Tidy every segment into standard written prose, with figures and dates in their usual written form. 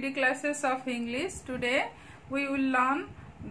GD classes of English. Today we will learn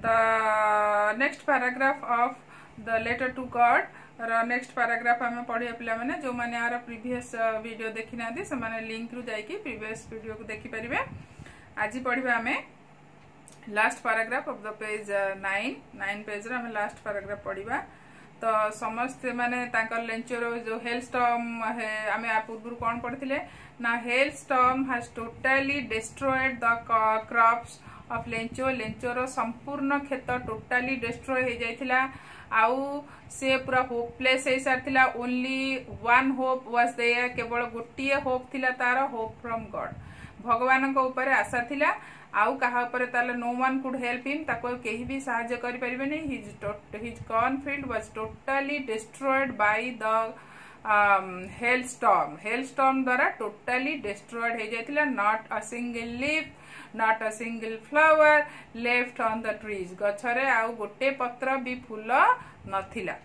the next paragraph of the letter to God. Next paragraph आम पढ़िया पिला माने जो माने आर प्रीवियस वीडियो देखि नादी से माने लिंक रु जाइकी प्रीवियस वीडियो को देखि परिबे। आज पढ़िबा आमे last paragraph of the page 9 page रे आमे लास्ट पैराग्राफ पढ़िबा। तो समस्त माने तांकर लेंचर जो हेल स्टॉर्म है आमे आ पूर्व कोन पढ़थिले ना hail storm has totally destroyed the crops of Lencho. लेंचोर संपूर्ण खेत टोटली डिस्ट्रॉय हो जाइथिला आउ से पूरा होपलेस हो सारथिला। Only one hope was there, केवल गोटिए होप थिला तार, होप फ्रॉम गॉड, भगवान को ऊपर आशा थिला। आउ कहा ऊपर ताले no one could help him, ताको केही भी सहायता करि परिबे नै। His cornfield was totally destroyed by the hail storm. Hail storm द्वारा टोटली डिस्ट्रॉयड हो जाइथिला। Not a single leaf, not a single flower left on the trees. गछरे आउ गोटे पत्र भी फूल नथिला।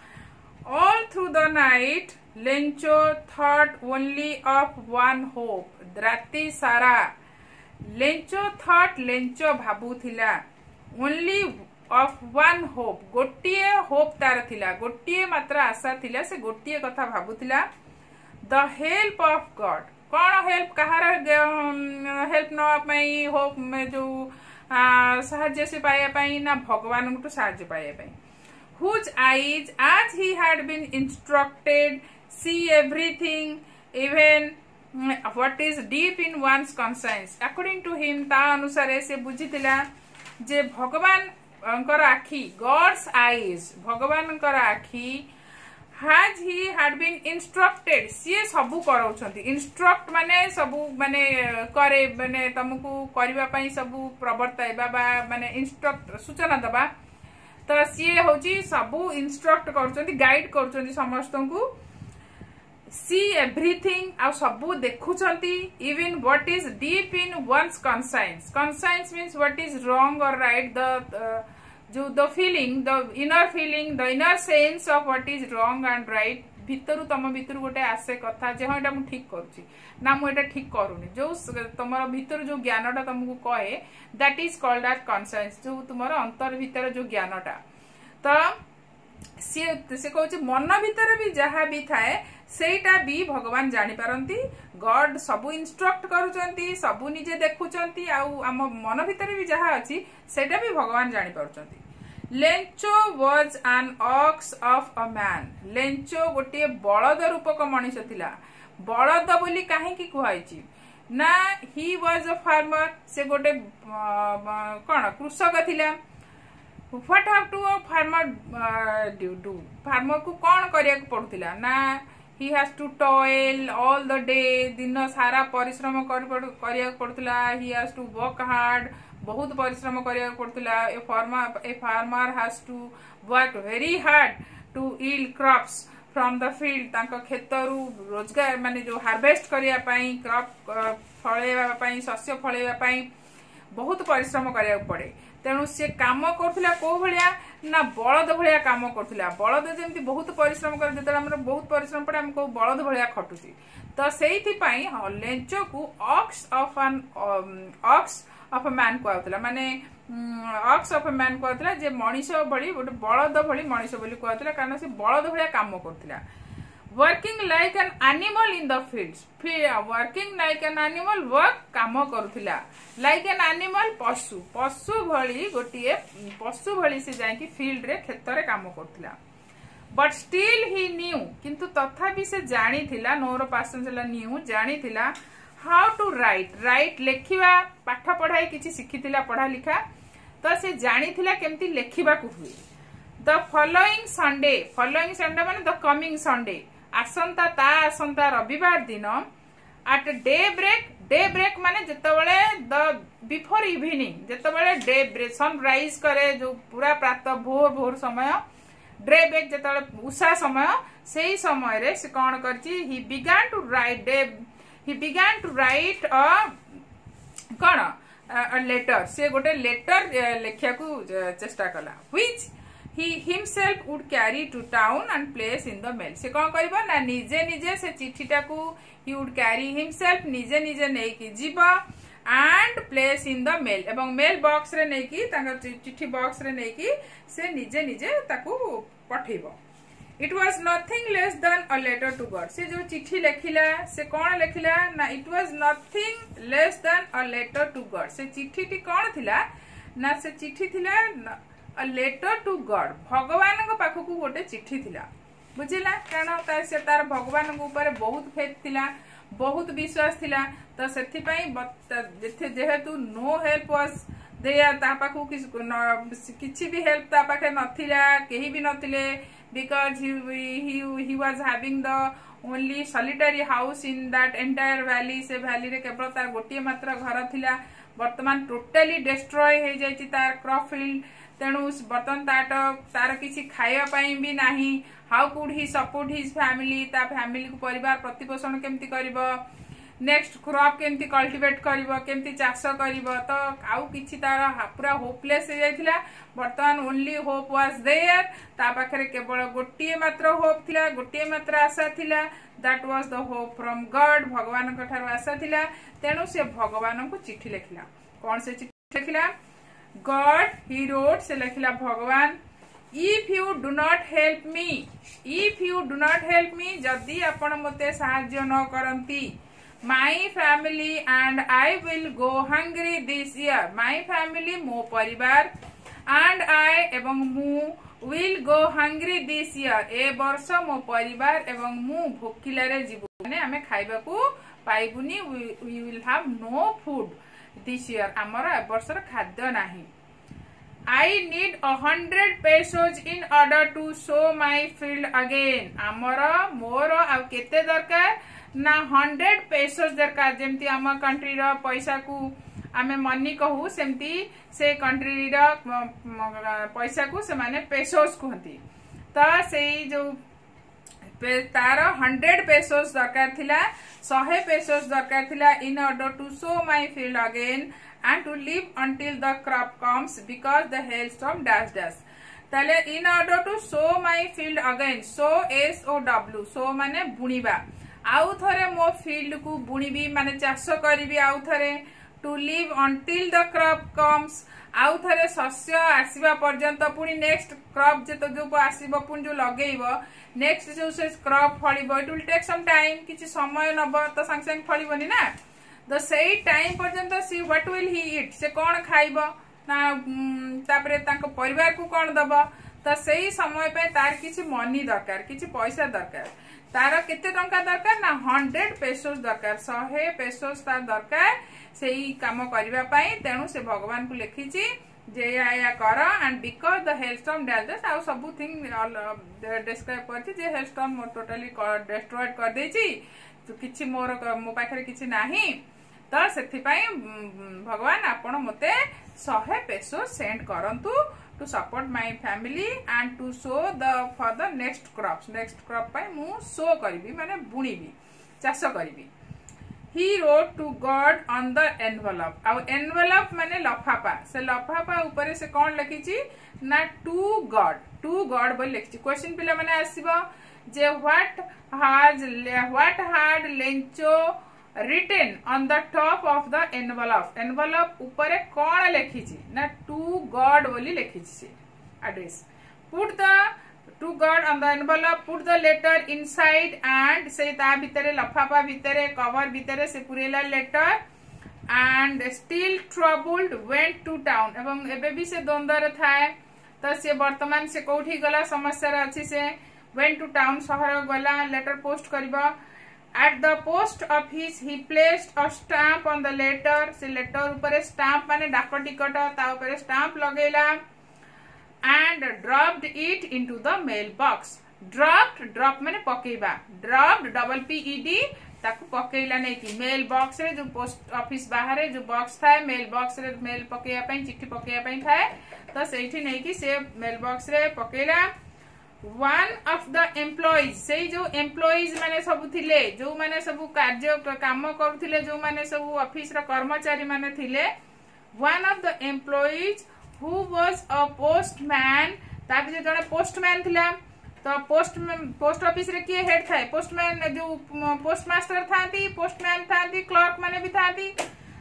All through the night Lencho thought only of one hope. राति सारा लेंचो थॉट, लेंचो भाबुथिला ओनली ऑफ वन होप, गोटिए होप तार थिला, गोटिए मात्र आशा थिला, से गोटिए कथा भाबुथिला। द हेल्प ऑफ गॉड, कौन हेल्प, कहार हेल्प नवा पई होप में जो साहाय्य से पाया पई ना भगवान को साहाय्य पाया पई। whose eyes as he had been instructed see everything even what is deep in one's conscience according to him। ता अनुसार से बुझितिला जे भगवान अंकर आखी, गॉड्स आईज, भगवान अंकर आखी has he had been instructed, सी सबू कराउछंती। इंस्ट्रक्ट माने सबू माने करे माने तुमको करबा पई सबू प्रवर्ताइबा बा माने इंस्ट्रक्ट सूचना दबा। तो सी होची सबू इंस्ट्रक्ट करूछंती, गाइड करूछंती समस्तंकु। सी एवरीथिंग आ सबू देखुछंती। Even what is deep in one's conscience. Conscience means what is wrong और राइट, द जो the feeling, the inner sense of what is wrong and right. भितरु तम भितरु गोटे आसे कथा जे हां एटा मु ठीक करूची ना मु एटा ठीक करूनी, जो तमरो भितर जो ज्ञानटा तुमको कहे that is called at conscience, जो तुम्हारा अंतर भीतर जो ज्ञानटा। तो से कहूँ मन भीतर भी जहाँ भी थाए सेटा भी भगवान जानी पारंती। गॉड सबू इंस्ट्रक्ट करूचंती, सबू निजे देखुचंती, आउ आम मन भीतर भी जहाँ अच्छी सेटा भी भगवान जानी पारचंती। Lencho was an ox of a man. Lencho गोटे बलद रूपक मनीष थिला। बलद बोली काहेकि कुहाइची ना ही वाज अ फार्मर, से गोटे कौन कृषक थिला। What have to a farmer do, farmer को कौन करिया पड़ुतिला ना he has to toil all the day, दिन सारा परिश्रम करिया पड़ुतिला। he has to work hard, बहुत परिश्रम करिया पड़ुतिला। a farmer has to work very hard to yield crops from the field। तांको खेतरू रोजगार माने जो हार्वेस्ट करिया पई, क्रॉप फळेवा पई, शस्य फळेवा पई बहुत परिश्रम करिया पड़े। तेणु से काम करथिला को भलिया ना बलद भलिया काम करथिला। बलद जेमती बहुत परिश्रम करे, जेतला हमर बहुत परिश्रम पड़े हम को बलद भलिया खटुची। तो सेइथि पई लेंचो को ऑक्स ऑफ अ मैन कहउतला, माने ऑक्स ऑफ अ मैन कहउतला जे मनीष भली गोटे बलद भली मनीष बोली कहउतला, कारण से बलद भलिया काम करथिला। Working like an animal in the fields, working like an animal, work काम करुथिला। लाइक एन एनिमल पशु, पशु भली गोटिए पशु भली से जाई फील्ड रे खेत रे काम करुथिला। बट स्टिल ही न्यू, किंतु तथापि से जानी थिला, नोर पासन सेला न्यू, जानी थिला हाउ टू राइट, राइट लेखिबा, पाठ पढ़ाई किछि सिखिथिला, पढ़ा लिखा। तो से जानी थिला केमती लेखिबा को हुए। द फॉलोइंग संडे माने द कमिंग संडे, आसंता रविवार दिन एट डे ब्रेक माने जेतबेले द बिफोर इवनिंग, जेतबेले डे ब्रेक सनराइज करे, जो पूरा प्रातः भोर समय, डे ब्रेक जेतबेले उषा समय, सेही समय रे से कोन करची he began to write a कोन अ लेटर, से गोटे लेटर लेखिया को चेष्टा कला। Which he himself would carry to town and place in the mail। से कौन करिबा ना निजे निजे से चिठीटा को he would carry himself, निजे निजे नै कि जीवा and place in the mail एवं मेल बॉक्स रे नहीं की चिट्ठी बॉक्स रे नहीं की से निजे निजे ताकू पठेबो। It was nothing less than a letter to God। से जो चिट्ठी लिखिला से कौन लिखिला ना it was nothing less than a letter to God। से चिट्ठी टी कौन थिला ना से चिट्ठी थिला a letter to God भगवान को पाखु को गोटे चिट्ठी थिला बुझिला कारण से तार भगवान को ऊपर बहुत फेथ थिला बहुत विश्वास थिला तो सेथि पई जेहेतु नो हेल्प वाज देयर ता पाखु किछि भी हेल्प ता पाखे नथिला केही भी नथिले because he was having the only solitary house in that entire valley से valley रे केवल तार गोटिए मात्र घर थिला वर्तमान टोटली डिस्ट्रॉय हो जाइछि तार क्रॉप फील्ड तेणु बर्तन तार किसी खाइबा पई भी नाही। How could he support his family ता फैमिली को परिवार प्रतिपोषण केमती करिवो नेक्स्ट क्रॉप केमती कल्टिवेट करिवो केमती चाष करिवो तो आउ किछि तार पूरा होपलेस हो जाइथिला। वर्तमान ओनली होप वाज देयर ता पाखरे केवल गोटिए मात्र होप थिला गोटिए मात्र आशा थिला that was the hope from God भगवान को ठारो आशा थिला तेणु से भगवान को चिट्ठी लिखिला। कौन से चिट्ठी लिखिला गॉड ही रोट से लिखिला भगवान if you do not help me जदि आपण मते सहाय्य न करंती my family and I will go hungry this year। my family मो परिवार and I एवं मु will go hungry this year ए वर्ष मो परिवार एवं मु भोकिला रे जीवु माने आमे खाइबा को पाइबुनी we will have no food this year हमर ए वर्षर खाद्य नाही। I need 100 pesos in order to sow my field again हमर मोर आ केते दरकार ना 100 पेसोस दरकार जेमती आम कंट्री रो पैसा को आमे मनी कहू सेमती से कंट्री रो पैसा को से माने पेसोस कहती तो से जो तार 100 पेसोस दरकार थिला 100 पेसोस दरकार थिला in order to sow my field again and to live until the crop comes because the hailstorm dash dash ताले in order to sow my field again sow SOW sow माने बुणीबा आउ थरे मो फील्ड को बुणीबी माने चाष करिबी आउ थरे to live until the crop comes आउ थरे शस्य आसीबा पर्यंत पुनी नेक्स्ट क्रॉप जे तो जो आसीबो पुनी जो लगेइबो नेक्स्ट जो से क्रॉप फळिबो it will take some time किछि समय नबो तो संग संग फळिबोनी ना तो सेही टाइम पर्यंत सी व्हाट विल ही ईट से कोन खाइबो ना तापरे तांको परिवार को कोन दबो तो सेही समय पे तार किछि मनी दरकार किछि पैसा दरकार तार केते टंका दरकार ना 100 पेसोस दरकार 100 पेसोस तार दरकार सेही काम करिबा पई तेनु से भगवान को लिखिछि जे या कर and because the hailstorm dash आ सब थिंग डिस्क्राइब करछि जे हेलस्टॉर्म टोटली डिस्ट्रॉयड कर देछि तो किछि मोर मो पाखरे किछि नाही तो सेथि पई भगवान आपण मते 100 पेसोस सेंड करंतु to support my family and to sow for the next crop पाई मु sow करिबी माने बुणीबी चाष करिबी। he wrote to God on the envelope uh envelope माने लफाफा से लफाफा ऊपर से कौन लिखिछि ना to God बोल लिखिछि। क्वेश्चन पिला माने आसीबो जे what had Lencho written on the top of the envelope ऊपर कौन लिखिछि ना to God बोली लिखिछि address put the to God on the envelope put the letter inside and से ता भितरे लफाफा भितरे कवर भितरे से पुरेला letter and still troubled went to town एवं एबे भी से द्वंद्व थाए तो से वर्तमान से कोठी गला समस्या रे अछि से went to town शहर गला लेटर पोस्ट करबा। At the post office he placed a stamp on the letter से लेटर ऊपर स्टाम्प माने डाक टिकट ता ऊपर स्टाम्प लगेला and dropped it into the mail box drop माने पकेबा dropped PED ताकू पकेला नै कि मेल बॉक्स रे जो पोस्ट ऑफिस बाहर जो बॉक्स थाए मेल बॉक्स रे मेल पकेया पई चिट्ठी पकेया पई थाए तो सेठी नै कि से मेल बॉक्स रे पकेला। one of the employees से जो employees माने सब थिले जो माने सब कार्य काम करथिले जो माने सब ऑफिस रा कर्मचारी माने थिले one of the employees who was a postman ताकि जो जने पोस्टमैन थिला तो पोस्ट ऑफिस रे किए हेड थाए पोस्टमैन जो पोस्ट मास्टर थांती पोस्टमैन थांती क्लर्क माने भी थांती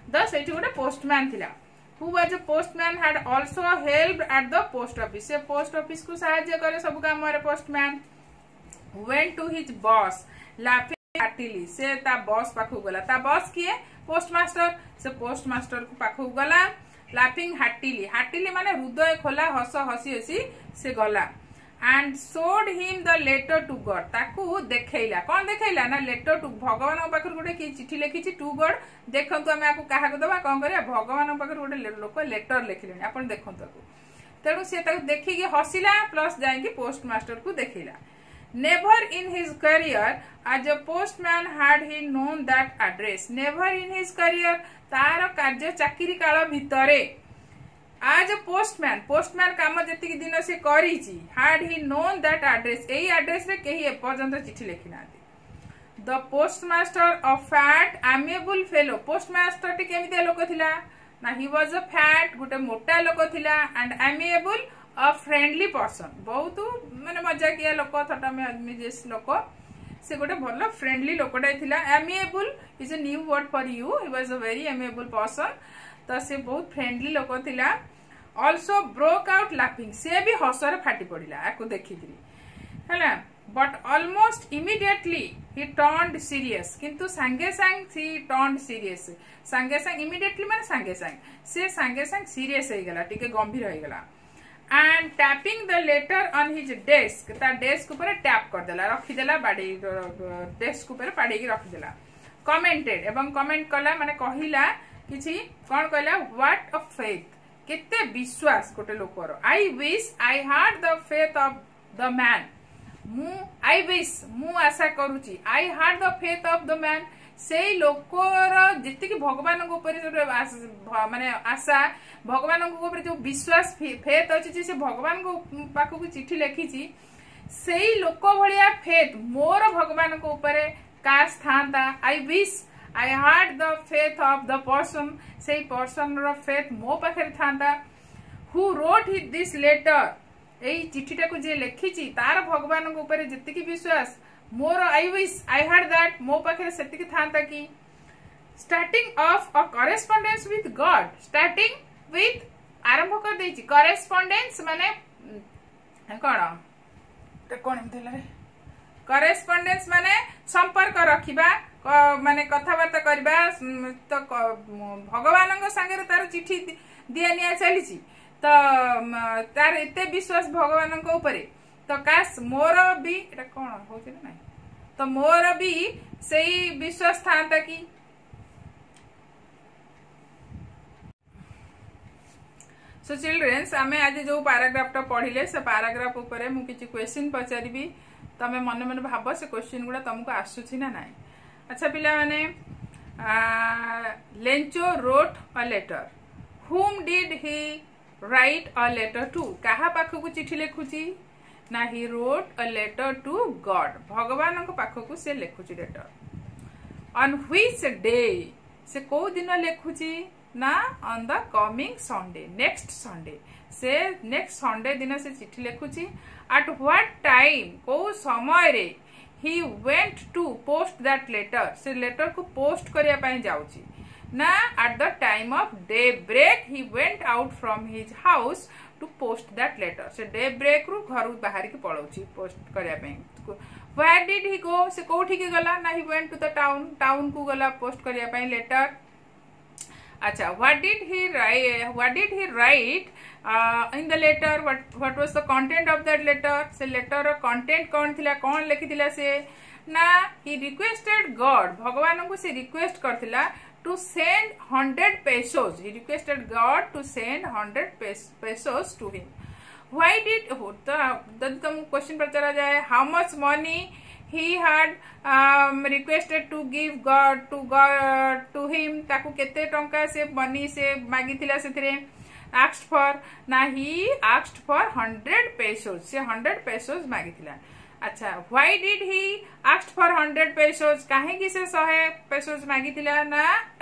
दस एठी गोटे पोस्टमैन थिला who was a postman had also helped at the post office से पोस्ट ऑफिस को सहायता करे सब काम रे postman went to his boss laughing heartily से ता बॉस पाखु गला ता बॉस किए पोस्टमास्टर से पोस्टमास्टर को पाखु गला laughing heartily माने हृदय खोला हस हसी हसी से गला and showed him the letter to God ताकू देखैला कौन देखैला ना लेटर टू भगवान पाखर गोटे कि चिठी लिखिछि टू गॉड देखंतु आमे आकु काहा को दबा कोन करिया भगवान पाखर गोटे लोक लेटर लिखिलेनी आपण देखंतु आकु तेणु से ताकू देखि कि हसिला प्लस जाई कि पोस्ट मास्टर को देखैला never in his career as a postman had he known that address never in his career तार कार्य चाकरी काल भितरे आज पोस्टमैन काम जति दिन से करिछि had he known that address एई एड्रेस रे केही एपर्यंत चिठी लिखि नाथि the postmaster of fat amiable fellow postmaster टी केमिते लोक थिला ना he was a fat गोटे मोटा लोक थिला and amiable a friendly person बहुत माने मजाकिया लोक थटा में आदमी जेस लोक से गोटे भलो फ्रेंडली लोकटा थिला amiable is a new word for you he was a very amiable person तो से बहुत फ्रेंडली लोक थिला also broke out laughing से भी हसर फाटी पड़िला आकु देखिकरी हैला but almost immediately he turned serious किंतु संगे संग he turned serious संगे संग immediately माने संगे संग से संगे संग सीरियस हो गला टिके गंभीर हो गला and tapping the letter on his desk ता डेस्क ऊपर टैप कर देला रखि देला बाडी डेस्क ऊपर पाडी की रखि देला कमेंटेड एवं कमेंट कला माने कहिला किछि कोन कहला व्हाट अ फेथ केते विश्वास गोटे लोकर I wish I had the faith of the man मु आई विश मु आशा करूची I had the faith of the man से लोकर जति कि भगवान को ऊपर जो माने आशा भगवान को ऊपर जो विश्वास फेथ अछि से भगवान को पाखु को चिट्ठी लिखिची सेई लोक भलिया फेथ मोर भगवान को ऊपर काश थांता I wish I had the faith of the person say person रो faith मो पाखरे थांता who wrote this letter एई चिठीटा को जे लिखिची तार भगवान को ऊपर जति की विश्वास मोर I wish I had that मो पाखरे सेति की थांता की starting of a correspondence with God starting with आरंभ कर देची correspondence माने कोन एमथला रे correspondence माने संपर्क रखिबा माने कथाबार्ता करबा तो भगवान संगे तार चिठी दिया निया चली तो तार एते विश्वास भगवान ऊपर तो काश मोर भी एटा कोन होछि ना तो मोर भी सही विश्वास था कि सो चिल्ड्रेन्स आमे आज जो पैराग्राफ टा पढ़िले से पैराग्राफ ऊपर मु किछि क्वेश्चन पचारिबी तमे मन मन भाबो से क्वेश्चन गुडा तुमको आसुछि ना नाही अच्छा पिला माने Lencho wrote a letter whom did he write a letter to कहा पाखो को चिठी लिखुची ना he wrote a letter to God भगवान को पाखो को से लिखुची लेटर on which day से को दिन लिखुची ना on the coming Sunday next Sunday से next Sunday दिन से चिठी लिखुची at what time को समय रे he went to post that letter से लेटर को पोस्ट करिया पई जाउची ना at the time of daybreak he went out from his house to post that letter से daybreak रु घर बाहर के पळौची पोस्ट करिया पई where did he go से कोठी के गला ना he went to the town को गला पोस्ट करिया पई लेटर अच्छा what did he write in the letter what was the content of that letter से letter रो content कौन थिला कौन लिखि थिला से ना he requested God भगवान को से request करथिला to send 100 pesos he requested God to send 100 pesos to him why did तुम क्वेश्चन पचरा जाए how much money he had requested to give God to him ताकू केते टंका से मनी से मागिथिला सेथिरे asked for ना he asked for 100 pesos से 100 pesos मागिथिला अच्छा why did he asked for 100 pesos काहे की से 100 pesos मागिथिला ना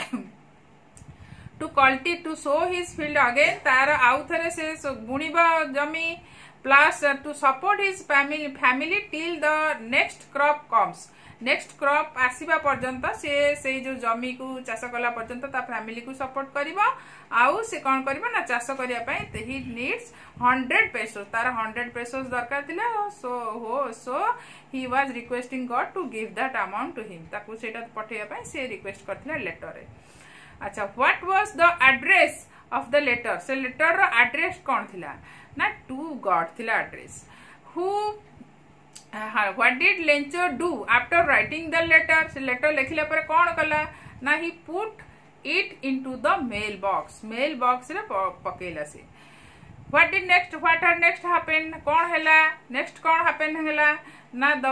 to cultivate to sow his field again तार आउ थरे से बुणीबा जमी plus to support his family till the next crop comes next crop आसीबा पर्यंत से जो जमी को चाष कला पर्यंत ता फैमिली को सपोर्ट करिवो आउ से कोन करिवो ना चाष करिया पई ही नीड्स 100 pesos तार 100 pesos दरकार थिला so he was requesting God to give that amount to him ताकू सेटा पठेया पई से रिक्वेस्ट करथिला लेटर रे। अच्छा what was the address of the letter से लेटर रो एड्रेस कोन थिला ना टू गॉड थिला address who what did Lencho do after writing the letter से लेटर लिखिला पर कोन कला ना ही put it into the mail box रे पकेला से। what had next happened कोन हैला next कोन happen हैला ना the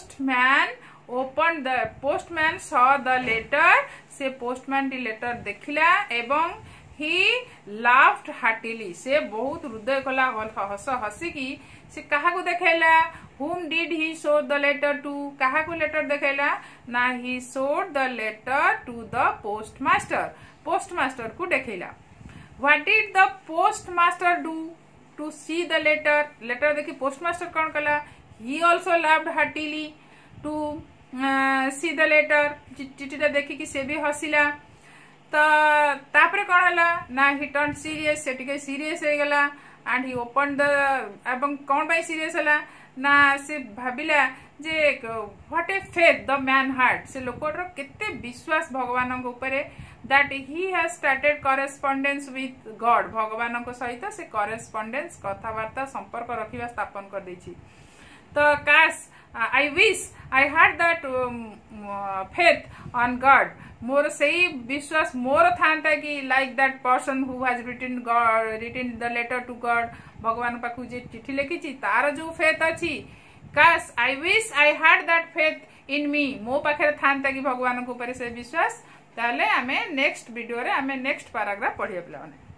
postman saw the letter से postman टी लेटर देखिला एवं he laughed heartily से बहुत हृदय कला हसी की से कहा को देखेला whom did he show the letter to कहा को लेटर देखेला ना he showed the letter to the postmaster को देखेला। what did the postmaster do to see the letter देखी postmaster कौन कला he also laughed heartily to see the letter चिट्ठीटा देखी कि से भी हसिला तो तापरे कौन हला ना he turned serious से टिके सीरियस हो गला and he opened the एवं कौन भाई सीरियस हला ना से भाबिला जे what a faith the man had से लोकर केते विश्वास भगवान को ऊपर that he has started correspondence with God भगवान को सहित से करेस्पोंडेंस कथावार्ता संपर्क रखिबा स्थापन कर देछि। तो काश I wish I had that faith on God more सही विश्वास मोर था कि like that person who has written the letter to God भगवान पाखु जे चिट्ठी लिखी तार जो फेथ अच्छी काश I wish I had that faith in me मो पाखे था कि भगवान को ऊपर से विश्वास ताले आमे नेक्स्ट वीडियो रे आमे नेक्स्ट पैराग्राफ पढ़िया पिला।